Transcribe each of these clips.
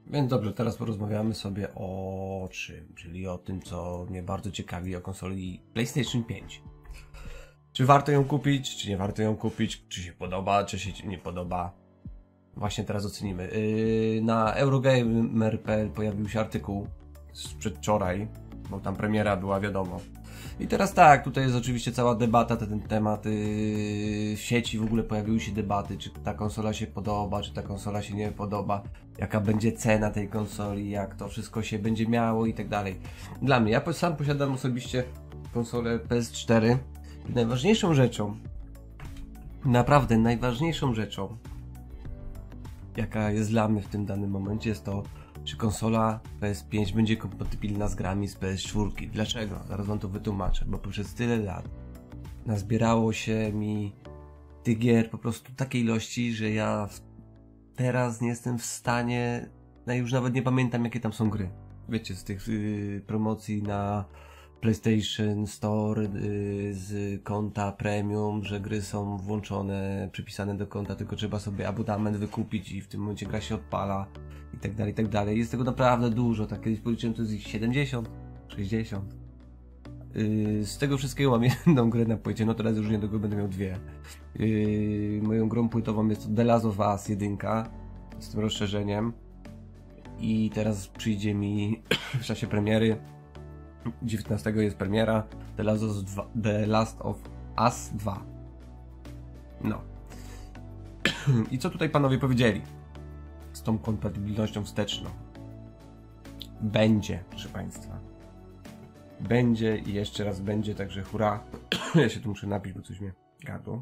Więc dobrze, teraz porozmawiamy sobie o czym, czyli o tym, co mnie bardzo ciekawi o konsoli PlayStation 5. Czy warto ją kupić, czy nie warto ją kupić, czy się podoba, czy się nie podoba. Właśnie teraz ocenimy. Na Eurogamer.pl pojawił się artykuł z przedwczoraj, bo tam premiera była, wiadomo. I teraz tak, tutaj jest oczywiście cała debata na ten temat. W sieci w ogóle pojawiły się debaty, czy ta konsola się podoba, czy ta konsola się nie podoba, jaka będzie cena tej konsoli, jak to wszystko się będzie miało i tak dalej. Dla mnie, ja sam posiadam osobiście konsolę PS4 i najważniejszą rzeczą, naprawdę najważniejszą rzeczą, jaka jest dla mnie w tym danym momencie, jest to, czy konsola PS5 będzie kompatybilna z grami z PS4. Dlaczego? Zaraz wam to wytłumaczę, bo przez tyle lat nazbierało się mi tych gier po prostu takiej ilości, że ja teraz nie jestem w stanie, no już nawet nie pamiętam, jakie tam są gry. Wiecie, z tych promocji na PlayStation Store z konta premium, że gry są włączone, przypisane do konta, tylko trzeba sobie abonament wykupić i w tym momencie gra się odpala i tak dalej, i tak dalej. Jest tego naprawdę dużo, tak kiedyś policzyłem, to jest ich 70, 60. Z tego wszystkiego mam jedną grę na płycie, no teraz już niedługo będę miał dwie. Moją grą płytową jest to The Last of Us 1 z tym rozszerzeniem i teraz przyjdzie mi w czasie premiery 19 jest premiera The Last of Us 2. No. I co tutaj panowie powiedzieli z tą kompatybilnością wsteczną? Będzie, proszę państwa. Będzie i jeszcze raz będzie, także hurra. Ja się tu muszę napić, bo coś mnie gardło.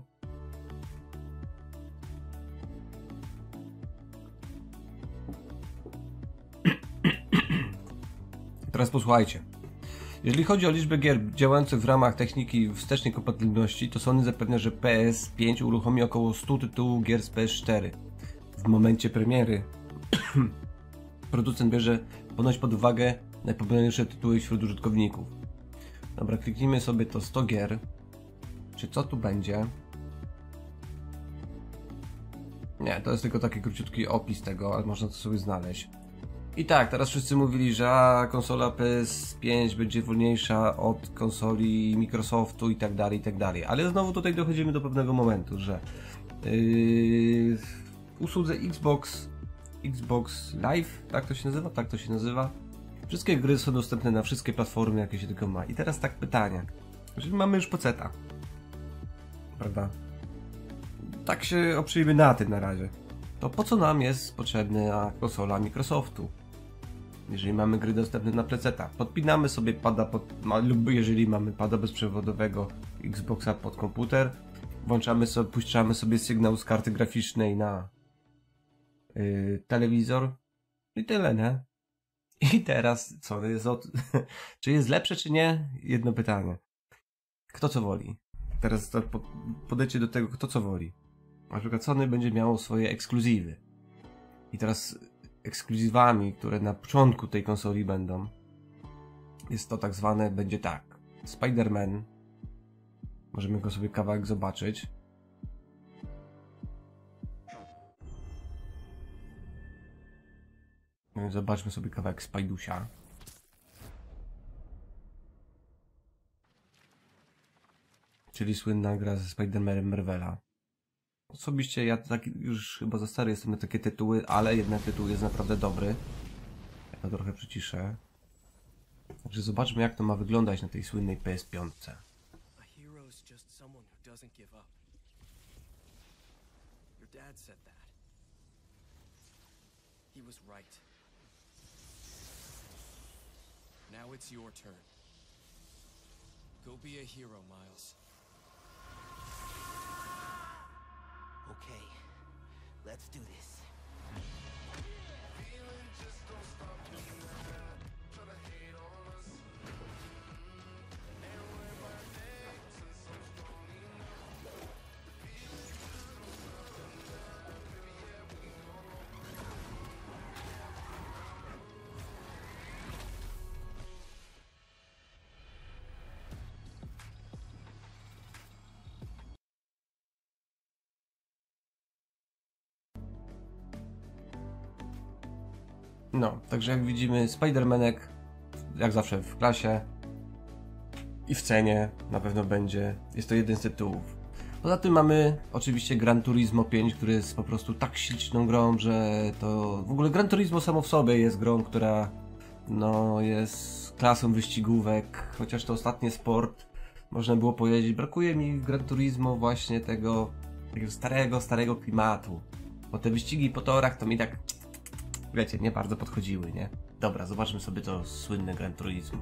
Teraz posłuchajcie. Jeżeli chodzi o liczbę gier działających w ramach techniki wstecznej kompatybilności, to Sony zapewnia, że PS5 uruchomi około 100 tytułów gier z PS4. W momencie premiery producent bierze ponoć pod uwagę najpopularniejsze tytuły wśród użytkowników. Dobra, kliknijmy sobie to 100 gier. Czy co tu będzie? Nie, to jest tylko taki króciutki opis tego, ale można to sobie znaleźć. I tak, teraz wszyscy mówili, że konsola PS5 będzie wolniejsza od konsoli Microsoftu i tak dalej, i tak dalej. Ale znowu tutaj dochodzimy do pewnego momentu, że w usłudze Xbox Live, tak to się nazywa? Tak to się nazywa. Wszystkie gry są dostępne na wszystkie platformy, jakie się tylko ma. I teraz tak pytanie. Jeżeli mamy już peceta, prawda? Tak się oprzyjmy na tym na razie. To po co nam jest potrzebna konsola Microsoftu? Jeżeli mamy gry dostępne na peceta, podpinamy sobie pada lub jeżeli mamy pada bezprzewodowego Xboxa pod komputer, puszczamy sobie sygnał z karty graficznej na telewizor i tyle, nie? I teraz co jest czy jest lepsze, czy nie? Jedno pytanie. Kto co woli? Teraz to podejdźcie do tego, kto co woli. Na przykład Sony będzie miało swoje ekskluzywy. I teraz ekskluzywami, które na początku tej konsoli będą, jest to tak zwane, będzie tak. Spider-Man. Możemy go sobie kawałek zobaczyć. Zobaczmy sobie kawałek Spajdusia. Czyli słynna gra ze Spider-Manem Marvela. Osobiście ja tak już chyba za stary jestem na takie tytuły, ale jednak tytuł jest naprawdę dobry. Ja to trochę przyciszę. Także zobaczmy, jak to ma wyglądać na tej słynnej PS5. Now it's your turn. Go be a hero, Miles. Okay, let's do this. No, także jak widzimy, Spider-Manek, jak zawsze w klasie i w cenie na pewno będzie. Jest to jeden z tytułów. Poza tym mamy oczywiście Gran Turismo 5, który jest po prostu tak śliczną grą, że to w ogóle Gran Turismo samo w sobie jest grą, która no jest klasą wyścigówek, chociaż to ostatni sport można było pojeździć. Brakuje mi w Gran Turismo właśnie tego starego klimatu, bo te wyścigi po torach to mi tak, wiecie, nie bardzo podchodziły, nie? Dobra, zobaczmy sobie to słynne Gran Turismo.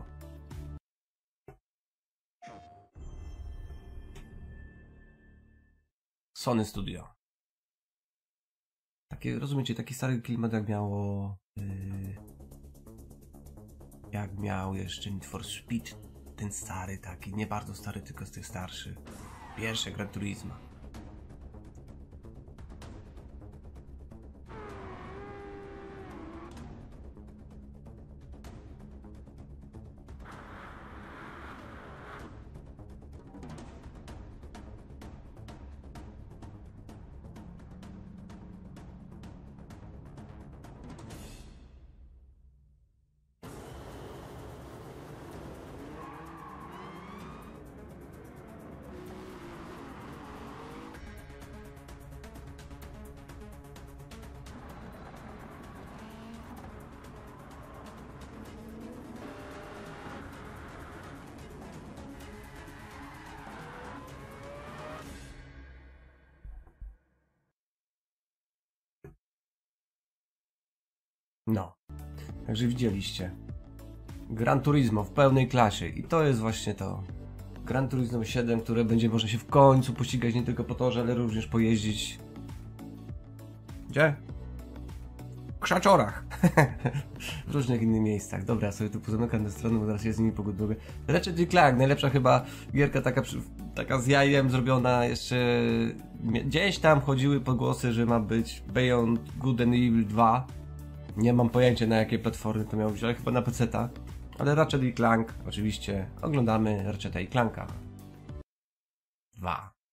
Sony Studio. Takie, rozumiecie, taki stary klimat jak miało... jak miał jeszcze Need for Speed. Ten stary taki, nie bardzo stary, tylko z tych starszych. Pierwsze Gran Turismo. No, także widzieliście. Gran Turismo w pełnej klasie i to jest właśnie to. Gran Turismo 7, które będzie można się w końcu pościgać nie tylko po torze, ale również pojeździć. Gdzie? W Krzaczorach. W różnych innych miejscach. Dobra, ja sobie tu pozamykam tę stronę, bo zaraz się z nimi pogubię. Ratchet & Clank, najlepsza chyba gierka taka z jajem zrobiona jeszcze... Gdzieś tam chodziły pogłosy, że ma być Beyond Good and Evil 2. Nie mam pojęcia na jakiej platformy to miało być, ale chyba na PC-ta. Ale Ratchet & Clank, oczywiście, oglądamy Ratcheta & Clanka 2.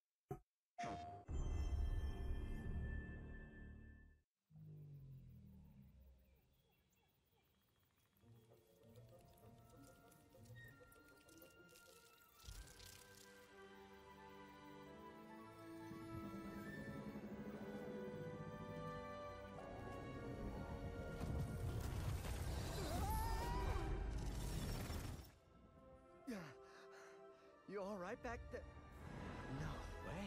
You all right back there? No way.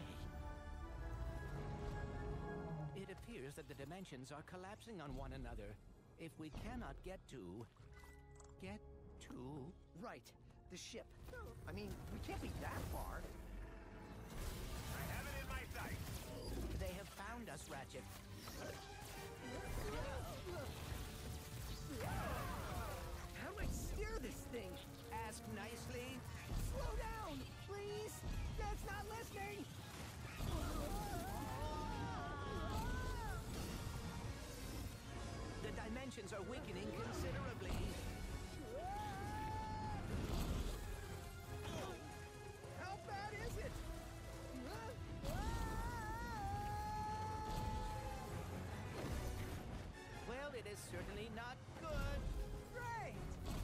It appears that the dimensions are collapsing on one another. If we cannot get to... Right, the ship. I mean, we can't be that far. I have it in my sights. They have found us, Ratchet. How do I steer this thing? Ask nicely. Slow down, please. Dad's not listening. The dimensions are weakening considerably. How bad is it? Well, it is certainly not good. Great.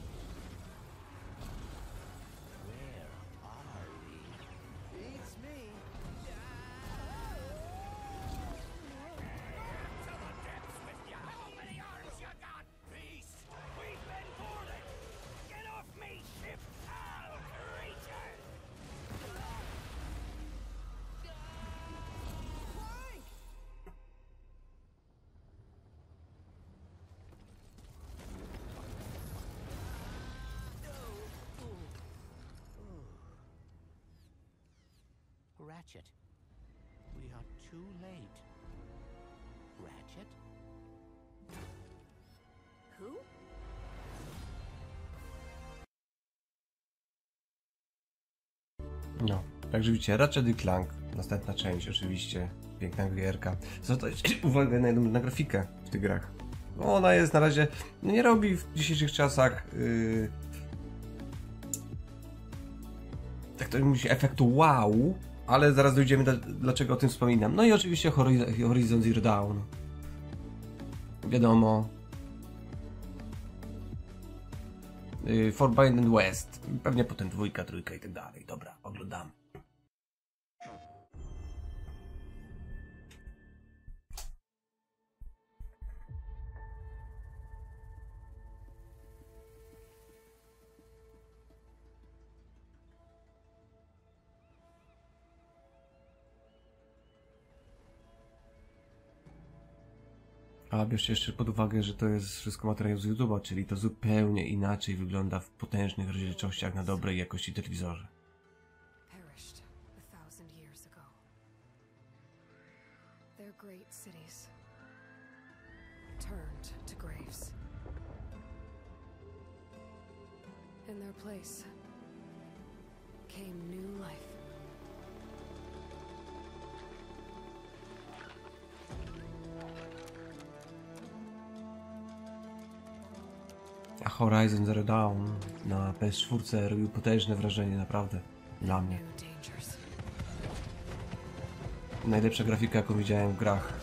Where are we? Beats me. To the depths with you! How many arms you got, beast? We've been boarded! Get off me, ship! Foul creature! Frank! Ratchet, we are too late. Ratchet? Who? No, także widzicie, Ratchet & Clank, następna część oczywiście, piękna gierka. Zwracajcie uwagę na grafikę w tych grach. Bo ona jest na razie, nie robi w dzisiejszych czasach tak to mówi się, efektu wow, ale zaraz dojdziemy dlaczego o tym wspominam. No i oczywiście Horizon Zero Dawn. Wiadomo, Forbidden West. Pewnie potem 2, 3 i tak dalej. Dobra, oglądamy. A bierzcie jeszcze pod uwagę, że to jest wszystko materiał z YouTube'a, czyli to zupełnie inaczej wygląda w potężnych rozdzielczościach na dobrej jakości telewizorze. Perished 1,000 years ago. Their great cities turned to graves. In their place came new life. A Horizon Zero Dawn na PS4 robił potężne wrażenie, naprawdę. Dla mnie. New dangers. Najlepsza grafika, jaką widziałem w grach.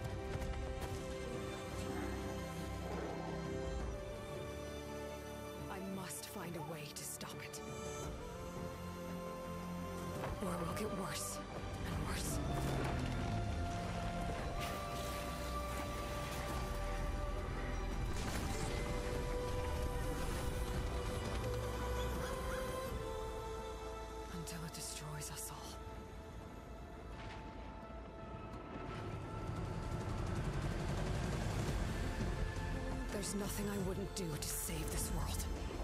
I must find a way to stop it. Or it will get worse and worse. Until it destroys us all. There's nothing I wouldn't do to save this world.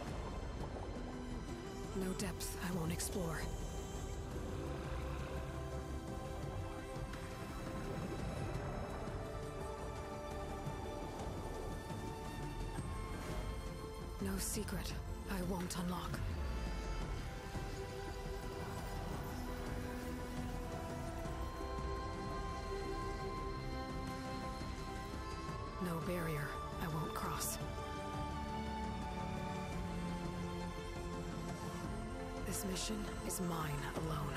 No depth I won't explore. No secret I won't unlock. No barrier I won't cross. This mission is mine alone.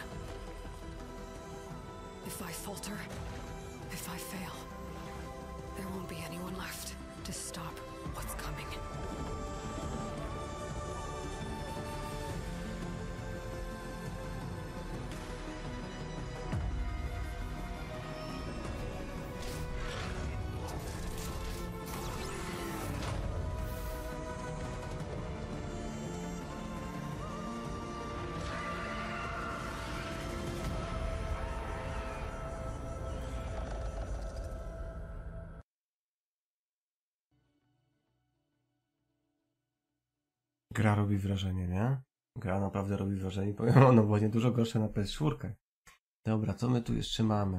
If I falter, if I fail, there won't be anyone left to stop what's coming. Gra robi wrażenie, nie? Gra naprawdę robi wrażenie. Powiem, ono było nie dużo gorsze na PS4. Dobra, co my tu jeszcze mamy?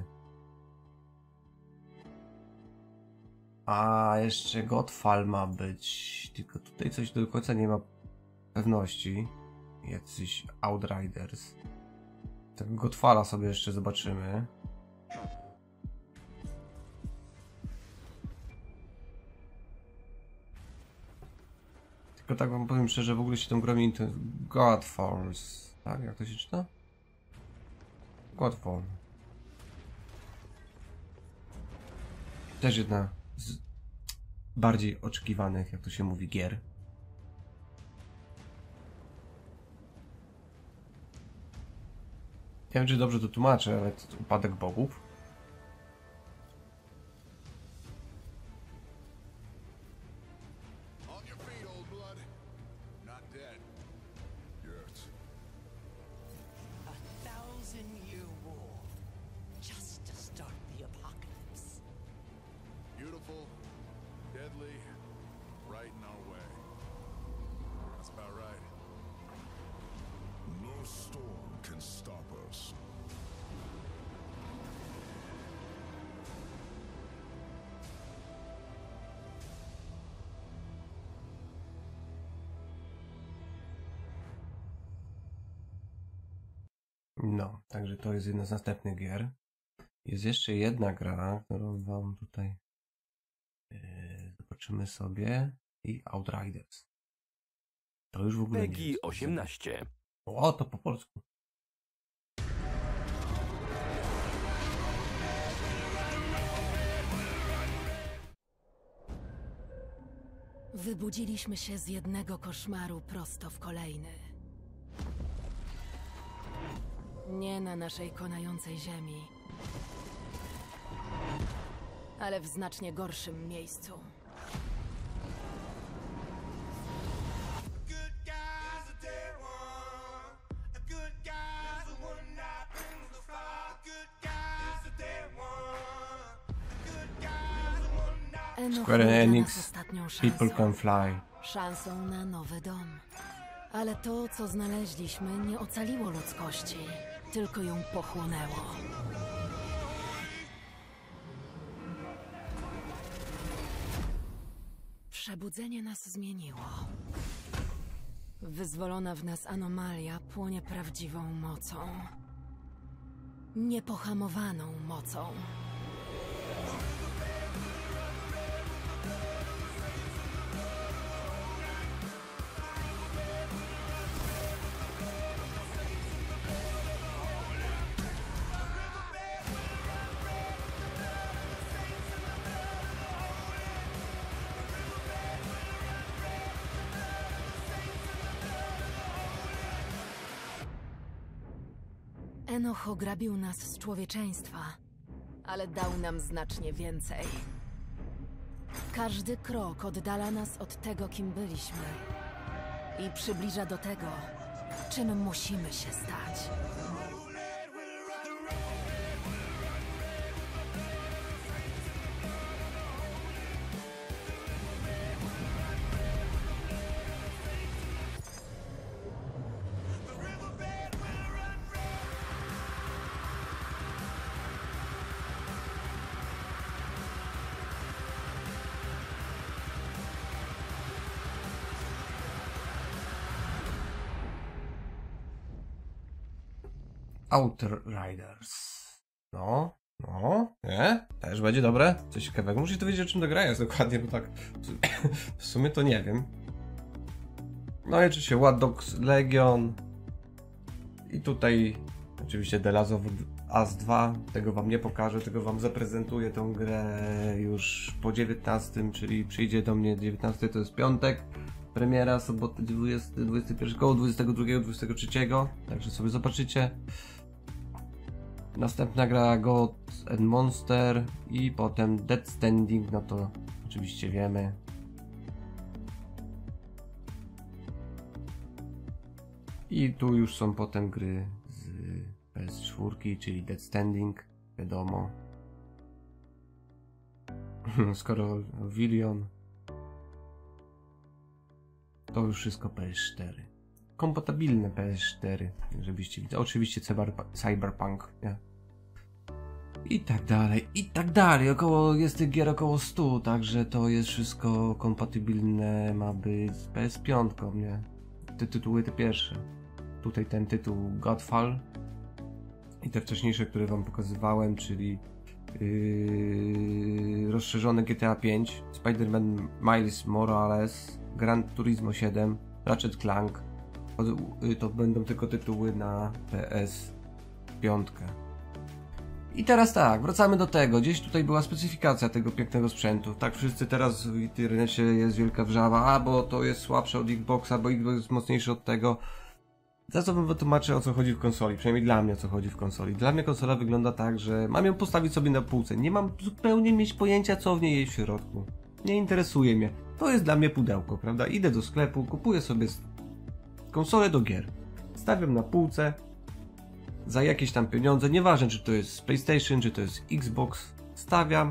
A jeszcze Godfall ma być. Tylko tutaj coś do końca nie ma pewności. Jacyś Outriders. Tego Godfalla sobie jeszcze zobaczymy. Tylko tak wam powiem szczerze, w ogóle się tą grą Godfalls, tak? Jak to się czyta? Godfall. Też jedna z bardziej oczekiwanych, jak to się mówi, gier. Nie wiem, czy dobrze to tłumaczę, ale to upadek bogów. On your feet, old blood. Not dead. Yet. 1,000-year war. Just to start the apocalypse. Beautiful, deadly, right in our way. That's about right. No storm can stop us. No, także to jest jedna z następnych gier. Jest jeszcze jedna gra, którą wam tutaj zobaczymy sobie. I Outriders. To już w ogóle nie PEGI jest. 18. O, to po polsku. Wybudziliśmy się z jednego koszmaru prosto w kolejny. Nie na naszej konającej ziemi, ale w znacznie gorszym miejscu. Square Enix, People Can Fly. Szansą na nowy dom. Ale to, co znaleźliśmy, nie ocaliło ludzkości, tylko ją pochłonęło. Przebudzenie nas zmieniło. Wyzwolona w nas anomalia płonie prawdziwą mocą. Niepohamowaną mocą. Enoch ograbił nas z człowieczeństwa, ale dał nam znacznie więcej. Każdy krok oddala nas od tego, kim byliśmy i przybliża do tego, czym musimy się stać. Outriders. No, nie? Też będzie dobre? Coś ciekawego. Muszę to wiedzieć, o czym to gra jest dokładnie, bo tak w sumie to nie wiem. No i oczywiście Watch Dogs Legion. I tutaj oczywiście The Last of Us 2. Tego wam nie pokażę, tego wam zaprezentuję tą grę już po 19, czyli przyjdzie do mnie 19, to jest piątek. Premiera, sobota 21, koło 22, 23, także sobie zobaczycie. Następna gra God and Monster i potem Death Stranding, no to oczywiście wiemy. I tu już są potem gry z PS4, czyli Death Stranding, wiadomo. Skoro Villion, to już wszystko PS4. Kompatybilne PS4, żebyście widzieli. Oczywiście Cyberpunk, nie? I tak dalej, i tak dalej. Jest tych gier około 100, także to jest wszystko kompatybilne, ma być z PS5, nie? Te tytuły, te pierwsze. Tutaj ten tytuł Godfall i te wcześniejsze, które wam pokazywałem, czyli rozszerzone GTA 5, Spider-Man Miles Morales, Gran Turismo 7, Ratchet Clank. To będą tylko tytuły na PS5. I teraz tak, wracamy do tego. Gdzieś tutaj była specyfikacja tego pięknego sprzętu. Tak, wszyscy teraz w internecie jest wielka wrzawa, bo to jest słabsze od Xboxa, bo Xbox jest mocniejszy od tego. Za co wam wytłumaczę, o co chodzi w konsoli, przynajmniej dla mnie, o co chodzi w konsoli. Dla mnie konsola wygląda tak, że mam ją postawić sobie na półce. Nie mam zupełnie mieć pojęcia, co w niej jest w środku. Nie interesuje mnie. To jest dla mnie pudełko, prawda? Idę do sklepu, kupuję sobie konsolę do gier. Stawiam na półce za jakieś tam pieniądze, nieważne czy to jest PlayStation, czy to jest Xbox, stawiam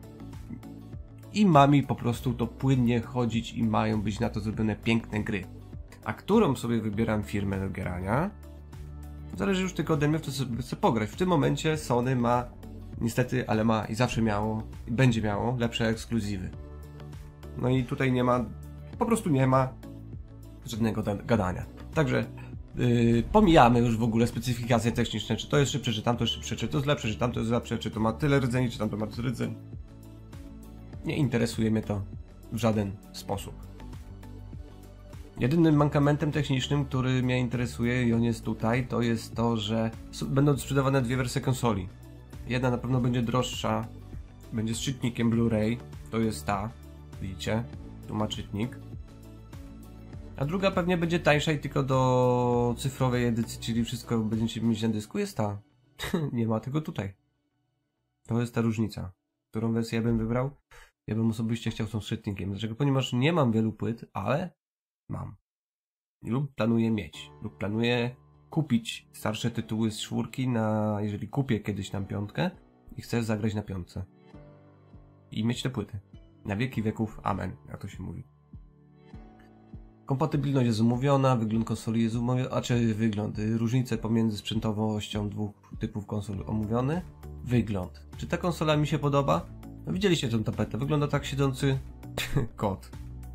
i ma mi po prostu to płynnie chodzić i mają być na to zrobione piękne gry. A którą sobie wybieram firmę do grania, zależy już tylko ode mnie, w to sobie chcę pograć. W tym momencie Sony ma, niestety, ale ma i zawsze miało i będzie miało lepsze ekskluzywy. No i tutaj nie ma, po prostu nie ma żadnego gadania. Także pomijamy już w ogóle specyfikacje techniczne, czy to jest szybsze, czy tamto jest szybsze, czy to jest lepsze, czy tamto jest lepsze, czy to ma tyle rdzeni, czy tamto ma tyle rdzeni. Nie interesuje mnie to w żaden sposób. Jedynym mankamentem technicznym, który mnie interesuje i on jest tutaj, to jest to, że będą sprzedawane dwie wersje konsoli. Jedna na pewno będzie droższa, będzie z czytnikiem Blu-ray, to jest ta, widzicie, Tu ma czytnik. A druga pewnie będzie tańsza i tylko do cyfrowej edycji, czyli wszystko będziecie mieć na dysku, jest ta. Nie ma tego tutaj. To jest ta różnica. Którą wersję ja bym wybrał? Ja bym osobiście chciał z tą czytnikiem. Dlaczego? Ponieważ nie mam wielu płyt, ale mam. Lub planuję mieć. Lub planuję kupić starsze tytuły z 4 na... jeżeli kupię kiedyś na 5 i chcę zagrać na 5. I mieć te płyty. Na wieki wieków. Amen. Jak to się mówi. Kompatybilność jest umówiona, wygląd konsoli jest umówiony, różnice pomiędzy sprzętowością dwóch typów konsol omówiony. Wygląd. Czy ta konsola mi się podoba? No widzieliście tę tapetę, wygląda tak siedzący kot.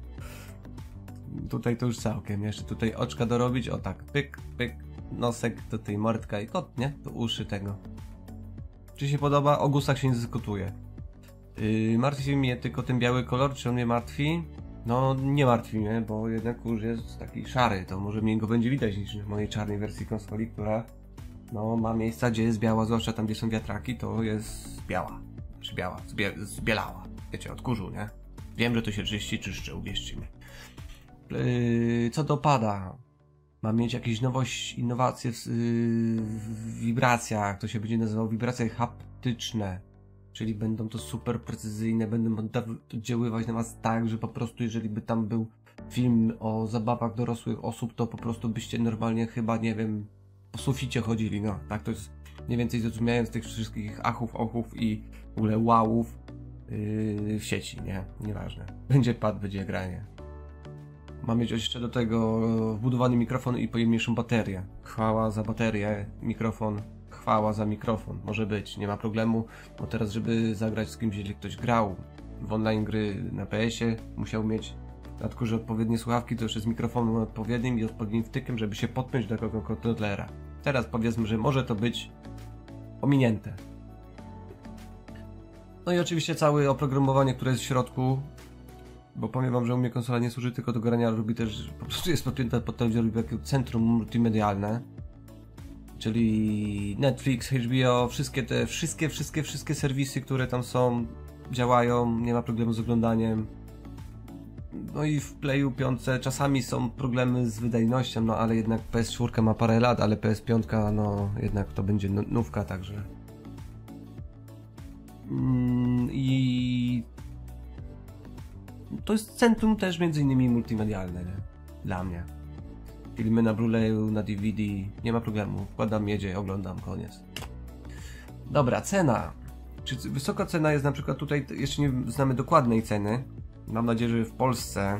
Tutaj to już całkiem, jeszcze tutaj oczka dorobić, o tak, pyk, pyk, nosek, tutaj mordka i kot, nie? To uszy tego. Czy się podoba? O gustach się nie dyskutuje. Martwi mnie tylko ten biały kolor, czy on mnie martwi? No nie martwi mnie, bo jednak kurz jest taki szary, to może mniej go będzie widać niż w mojej czarnej wersji konsoli, która no ma miejsca, gdzie jest biała, zwłaszcza tam, gdzie są wiatraki, to jest biała. Znaczy biała, zbielała. Wiecie, od kurzu, nie? Wiem, że to się czyszczy, uwierzcie mi. Co do pada, mam mieć jakieś innowacje w wibracjach, to się będzie nazywało wibracje haptyczne. Czyli będą to super precyzyjne, będą oddziaływać na was tak, że po prostu jeżeli by tam był film o zabawach dorosłych osób, to po prostu byście normalnie chyba, nie wiem, po suficie chodzili, no. Tak to jest mniej więcej zrozumiałem z tych wszystkich achów, ochów i w ogóle wowów w sieci, nie? Nieważne. Będzie pad, będzie granie. Mam mieć jeszcze do tego wbudowany mikrofon i pojemniejszą baterię. Chwała za baterię, mikrofon. Chwała za mikrofon, może być, nie ma problemu, bo teraz żeby zagrać z kimś, jeżeli ktoś grał w online gry na PS-ie, musiał mieć na tkurze odpowiednie słuchawki, to już jest mikrofonem odpowiednim i odpowiednim wtykiem, żeby się podpiąć do kogo kontrolera. Teraz powiedzmy, że może to być ominięte. No i oczywiście całe oprogramowanie, które jest w środku, bo powiem wam, że u mnie konsola nie służy tylko do grania, ale robi też, po prostu jest podpięta pod to, że robi takie centrum multimedialne. Czyli Netflix, HBO, wszystkie serwisy, które tam są, działają, nie ma problemu z oglądaniem. No i w Playu 5 czasami są problemy z wydajnością, no ale jednak PS4 ma parę lat, ale PS5 no jednak to będzie nówka, także. I to jest centrum też między innymi multimedialne, nie? Dla mnie. Filmy na Blu-rayu, na DVD, nie ma problemu. Wkładam miedzie, oglądam, koniec. Dobra, cena. Czy wysoka cena jest na przykład tutaj, jeszcze nie znamy dokładnej ceny. Mam nadzieję, że w Polsce...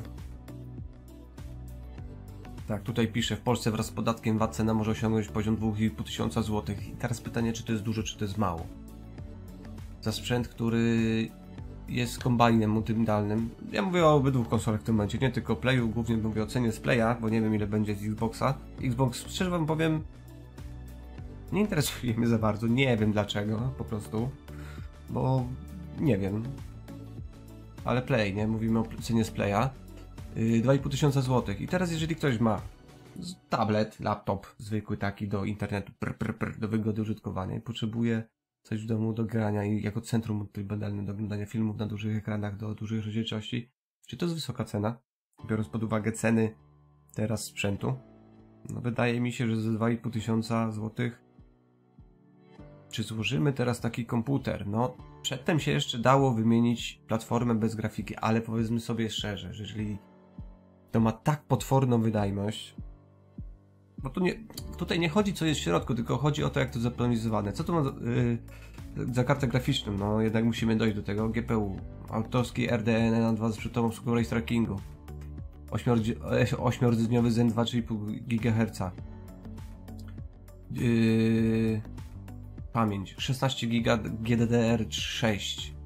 Tak, tutaj pisze, w Polsce wraz z podatkiem VAT cena może osiągnąć poziom 2500 zł. I teraz pytanie, czy to jest dużo, czy to jest mało. Za sprzęt, który jest kombajnem multimedialnym. Ja mówię o obydwu konsolach w tym momencie, nie tylko Playu, głównie mówię o cenie z Playa, bo nie wiem ile będzie z Xboxa. Xbox, szczerze wam powiem, nie interesuje mnie za bardzo, nie wiem dlaczego, po prostu, bo nie wiem. Ale Play, nie? Mówimy o cenie z Playa. 2500 zł. I teraz jeżeli ktoś ma tablet, laptop zwykły taki do internetu, do wygody użytkowania i potrzebuje coś w domu do grania i jako centrum multimedialne do oglądania filmów na dużych ekranach, do dużych rozdzielczości, czy to jest wysoka cena, biorąc pod uwagę ceny teraz sprzętu? No wydaje mi się, że za 2500 zł. Czy złożymy teraz taki komputer? No przedtem się jeszcze dało wymienić platformę bez grafiki, ale powiedzmy sobie szczerze, że jeżeli to ma tak potworną wydajność, bo tu tutaj nie chodzi co jest w środku, tylko chodzi o to jak to zaplanizowane. Co tu ma za kartę graficzną? No jednak musimy dojść do tego. GPU, autorski RDNA na 2 z przyczepą obsługą ray trackingu, 8-rdzeniowy Zen 2,5 GHz, pamięć 16 GB GDDR6.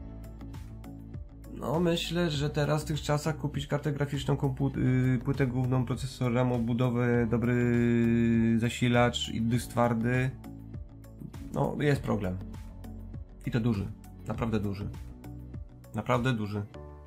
No myślę, że teraz w tych czasach kupić kartę graficzną, płytę główną, procesor RAM, obudowę, dobry zasilacz i dysk twardy, no jest problem. I to duży, naprawdę duży. Naprawdę duży.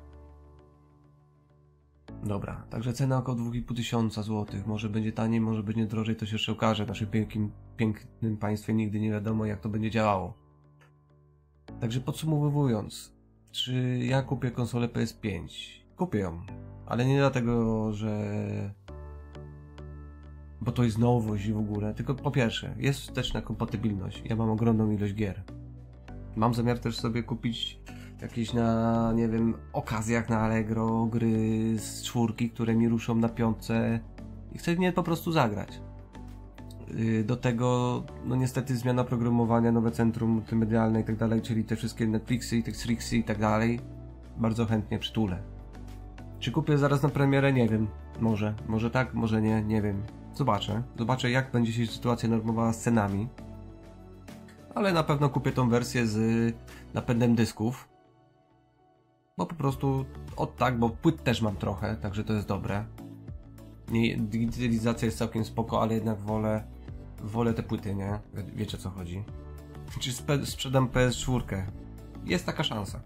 Dobra, także cena około 2500 zł. Może będzie taniej, może będzie drożej, to się jeszcze okaże. W naszym pięknym państwie nigdy nie wiadomo jak to będzie działało. Także podsumowując, czy ja kupię konsolę PS5 Kupię ją. Ale nie dlatego, że... Bo to jest nowość i w ogóle. Tylko po pierwsze, jest wsteczna kompatybilność. Ja mam ogromną ilość gier. Mam zamiar też sobie kupić jakieś na, nie wiem, okazjach na Allegro, gry z 4, które mi ruszą na 5 i chcę w nie po prostu zagrać. Do tego, no niestety zmiana programowania, nowe centrum multimedialne i tak dalej, czyli te wszystkie Netflixy, Texrixy i tak dalej, bardzo chętnie przytulę. Czy kupię zaraz na premierę? Nie wiem. Może tak, może nie, nie wiem. Zobaczę jak będzie się sytuacja normowała z cenami. Ale na pewno kupię tą wersję z napędem dysków. Bo po prostu bo płyt też mam trochę, także to jest dobre. Digitalizacja jest całkiem spoko, ale jednak wolę te płyty, nie? Wiecie o co chodzi. Czy sprzedam PS4? Jest taka szansa.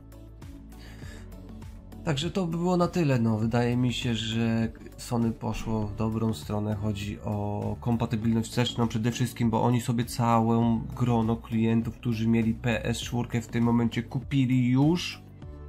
Także to by było na tyle, no. Wydaje mi się, że Sony poszło w dobrą stronę. Chodzi o kompatybilność wsteczną przede wszystkim, bo oni sobie całą grono klientów, którzy mieli PS4 w tym momencie kupili już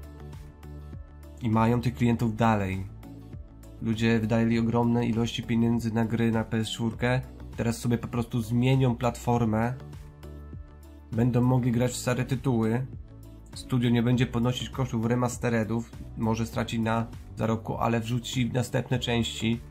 i mają tych klientów dalej. Ludzie wydali ogromne ilości pieniędzy na gry na PS4. Teraz sobie po prostu zmienią platformę. Będą mogli grać w stare tytuły. Studio nie będzie ponosić kosztów remasteredów. Może straci na zarobku, ale wrzuci następne części.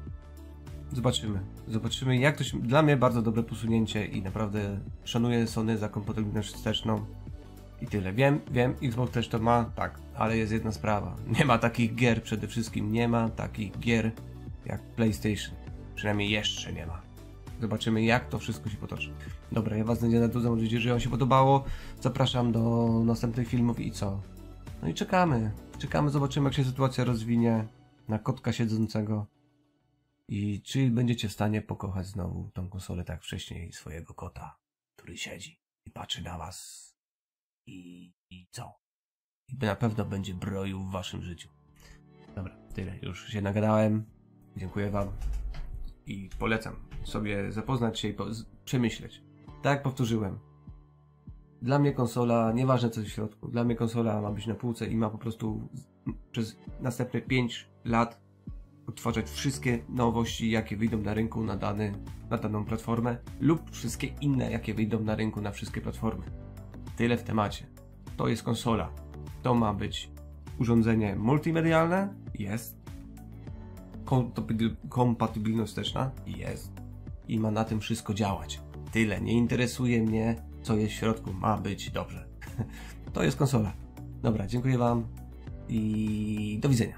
Zobaczymy jak to się... Dla mnie bardzo dobre posunięcie i naprawdę szanuję Sony za kompatybilność wsteczną. I tyle. Wiem, Xbox też to ma, tak, ale jest jedna sprawa. Nie ma takich gier przede wszystkim, nie ma takich gier jak PlayStation. Przynajmniej jeszcze nie ma. Zobaczymy jak to wszystko się potoczy. Dobra, ja was nie nadudzę, mam nadzieję, że wam się podobało. Zapraszam do następnych filmów i co? No i czekamy, zobaczymy jak się sytuacja rozwinie na kotka siedzącego. I czy będziecie w stanie pokochać znowu tą konsolę tak wcześniej swojego kota, który siedzi i patrzy na was. I co? I na pewno będzie broił w waszym życiu. Dobra, tyle. Już się nagadałem. Dziękuję wam. I polecam sobie zapoznać się i przemyśleć. Tak jak powtórzyłem. Dla mnie konsola, nieważne co jest w środku, dla mnie konsola ma być na półce i ma po prostu przez następne 5 lat odtwarzać wszystkie nowości, jakie wyjdą na rynku na daną platformę lub wszystkie inne, jakie wyjdą na rynku na wszystkie platformy. Tyle w temacie. To jest konsola. To ma być urządzenie multimedialne? Jest. Kompatybilność wsteczna? Jest. I ma na tym wszystko działać. Tyle. Nie interesuje mnie, co jest w środku. Ma być dobrze. To jest konsola. Dobra, dziękuję wam i do widzenia.